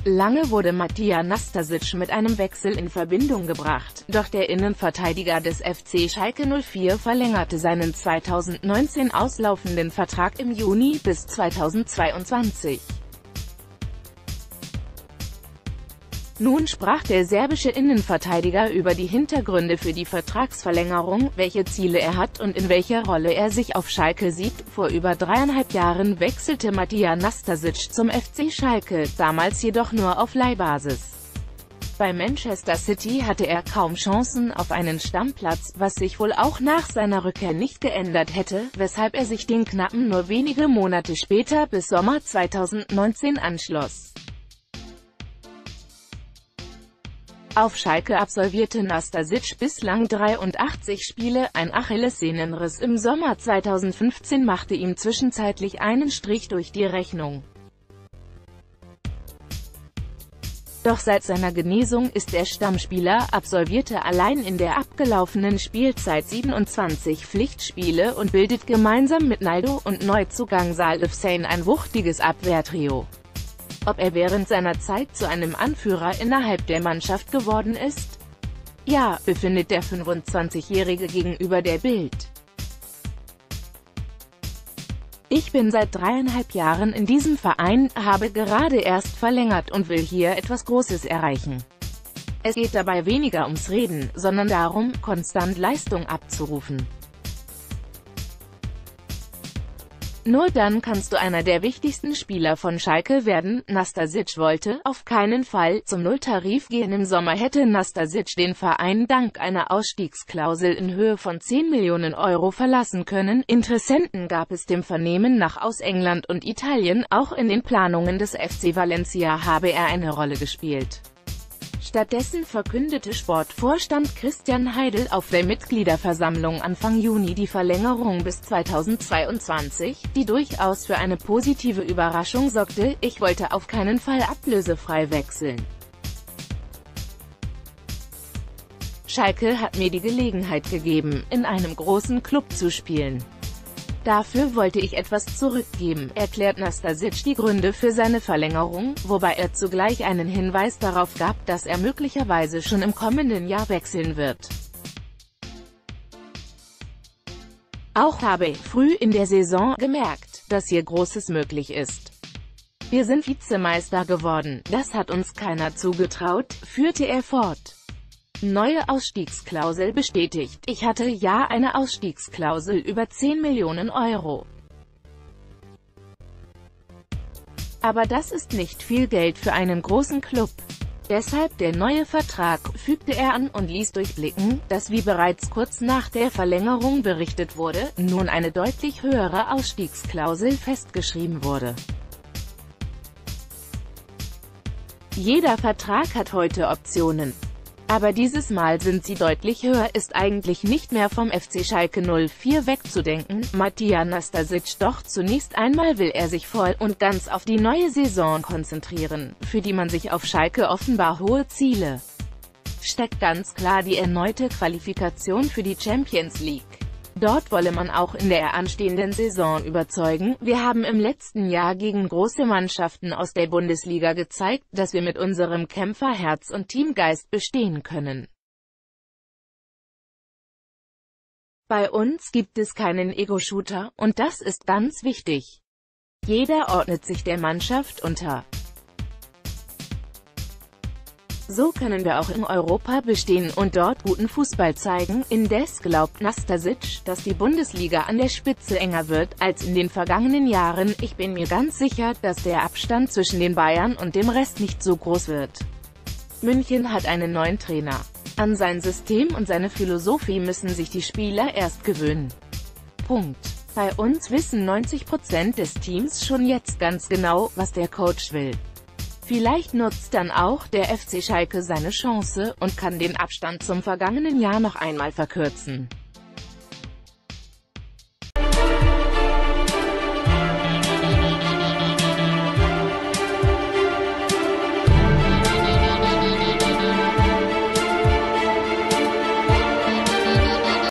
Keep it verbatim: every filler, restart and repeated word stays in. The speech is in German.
Lange wurde Matija Nastasic mit einem Wechsel in Verbindung gebracht, doch der Innenverteidiger des F C Schalke null vier verlängerte seinen zweitausendneunzehn auslaufenden Vertrag im Juni bis zweitausendzweiundzwanzig. Nun sprach der serbische Innenverteidiger über die Hintergründe für die Vertragsverlängerung, welche Ziele er hat und in welcher Rolle er sich auf Schalke sieht. Vor über dreieinhalb Jahren wechselte Matija Nastasic zum F C Schalke, damals jedoch nur auf Leihbasis. Bei Manchester City hatte er kaum Chancen auf einen Stammplatz, was sich wohl auch nach seiner Rückkehr nicht geändert hätte, weshalb er sich den Knappen nur wenige Monate später bis Sommer zweitausendneunzehn anschloss. Auf Schalke absolvierte Nastasic bislang dreiundachtzig Spiele, ein Achillessehnenriss im Sommer zweitausendfünfzehn machte ihm zwischenzeitlich einen Strich durch die Rechnung. Doch seit seiner Genesung ist er Stammspieler, absolvierte allein in der abgelaufenen Spielzeit siebenundzwanzig Pflichtspiele und bildet gemeinsam mit Naldo und Neuzugang Salif Sain ein wuchtiges Abwehrtrio. Ob er während seiner Zeit zu einem Anführer innerhalb der Mannschaft geworden ist? Ja, befindet der fünfundzwanzigjährige gegenüber der Bild. Ich bin seit dreieinhalb Jahren in diesem Verein, habe gerade erst verlängert und will hier etwas Großes erreichen. Es geht dabei weniger ums Reden, sondern darum, konstant Leistung abzurufen. Nur dann kannst du einer der wichtigsten Spieler von Schalke werden. Nastasic wollte auf keinen Fall zum Nulltarif gehen. Im Sommer hätte Nastasic den Verein dank einer Ausstiegsklausel in Höhe von zehn Millionen Euro verlassen können. Interessenten gab es dem Vernehmen nach aus England und Italien, auch in den Planungen des F C Valencia habe er eine Rolle gespielt. Stattdessen verkündete Sportvorstand Christian Heidel auf der Mitgliederversammlung Anfang Juni die Verlängerung bis zweitausendzweiundzwanzig, die durchaus für eine positive Überraschung sorgte. Ich wollte auf keinen Fall ablösefrei wechseln. Schalke hat mir die Gelegenheit gegeben, in einem großen Club zu spielen. Dafür wollte ich etwas zurückgeben, erklärt Nastasic die Gründe für seine Verlängerung, wobei er zugleich einen Hinweis darauf gab, dass er möglicherweise schon im kommenden Jahr wechseln wird. Auch habe ich früh in der Saison gemerkt, dass hier Großes möglich ist. Wir sind Vizemeister geworden, das hat uns keiner zugetraut, führte er fort. Neue Ausstiegsklausel bestätigt. Ich hatte ja eine Ausstiegsklausel über zehn Millionen Euro. Aber das ist nicht viel Geld für einen großen Club. Deshalb der neue Vertrag, fügte er an und ließ durchblicken, dass wie bereits kurz nach der Verlängerung berichtet wurde, nun eine deutlich höhere Ausstiegsklausel festgeschrieben wurde. Jeder Vertrag hat heute Optionen. Aber dieses Mal sind sie deutlich höher, ist eigentlich nicht mehr vom F C Schalke null vier wegzudenken, Matija Nastasic. Doch zunächst einmal will er sich voll und ganz auf die neue Saison konzentrieren, für die man sich auf Schalke offenbar hohe Ziele steckt. Ganz klar die erneute Qualifikation für die Champions League. Dort wolle man auch in der anstehenden Saison überzeugen. Wir haben im letzten Jahr gegen große Mannschaften aus der Bundesliga gezeigt, dass wir mit unserem Kämpferherz und Teamgeist bestehen können. Bei uns gibt es keinen Ego-Shooter, und das ist ganz wichtig. Jeder ordnet sich der Mannschaft unter. So können wir auch in Europa bestehen und dort guten Fußball zeigen. Indes glaubt Nastasic, dass die Bundesliga an der Spitze enger wird als in den vergangenen Jahren. Ich bin mir ganz sicher, dass der Abstand zwischen den Bayern und dem Rest nicht so groß wird. München hat einen neuen Trainer. An sein System und seine Philosophie müssen sich die Spieler erst gewöhnen. Punkt. Bei uns wissen neunzig Prozent des Teams schon jetzt ganz genau, was der Coach will. Vielleicht nutzt dann auch der F C Schalke seine Chance und kann den Abstand zum vergangenen Jahr noch einmal verkürzen.